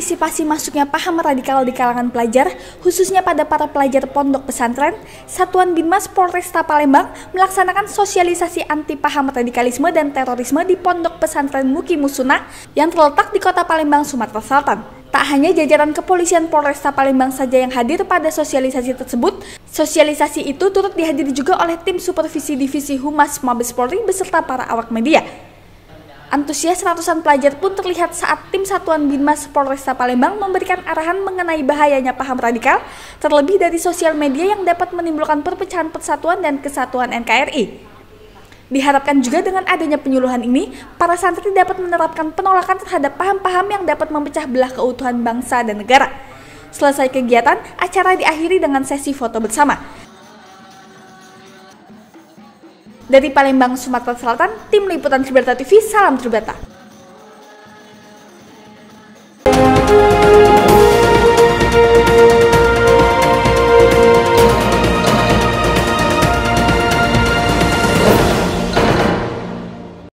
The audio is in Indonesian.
mengantisipasi masuknya paham radikal di kalangan pelajar, khususnya pada para pelajar pondok pesantren, Satuan Binmas Polresta Palembang melaksanakan sosialisasi anti paham radikalisme dan terorisme di pondok pesantren Muqimus Sunnah yang terletak di Kota Palembang, Sumatera Selatan. Tak hanya jajaran kepolisian Polresta Palembang saja yang hadir pada sosialisasi tersebut, sosialisasi itu turut dihadiri juga oleh tim supervisi divisi Humas Mabes Polri beserta para awak media. Antusias ratusan pelajar pun terlihat saat tim Satuan Binmas Polresta Palembang memberikan arahan mengenai bahayanya paham radikal, terlebih dari sosial media yang dapat menimbulkan perpecahan persatuan dan kesatuan NKRI. Diharapkan juga dengan adanya penyuluhan ini, para santri dapat menerapkan penolakan terhadap paham-paham yang dapat memecah belah keutuhan bangsa dan negara. Selesai kegiatan, acara diakhiri dengan sesi foto bersama. Dari Palembang, Sumatera Selatan, Tim Liputan Tribrata TV, salam Tribrata.